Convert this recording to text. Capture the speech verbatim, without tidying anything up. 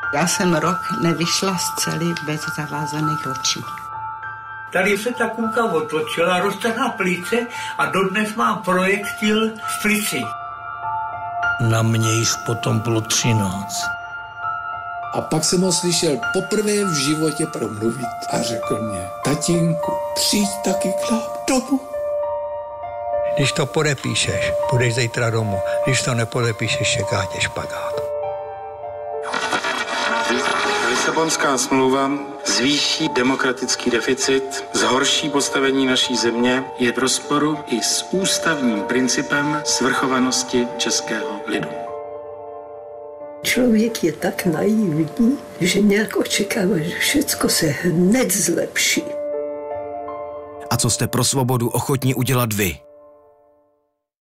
Já jsem rok nevyšla z cely bez zavázaných očí. Tady se ta kůlka otočila, roztrhla plíce a dodnes mám projektil v plici. Na mě jich potom bylo třináct. A pak jsem ho slyšel poprvé v životě promluvit a řekl mě: tatínku, přijď taky k nám domů. Když to podepíšeš, půjdeš zítra domů. Když to nepodepíšeš, čeká tě špagát. Lisabonská smlouva zvýší demokratický deficit, zhorší postavení naší země, je v rozporu i s ústavním principem svrchovanosti českého lidu. Člověk je tak naivní, že nějak očekává, že všecko se hned zlepší. A co jste pro svobodu ochotní udělat vy?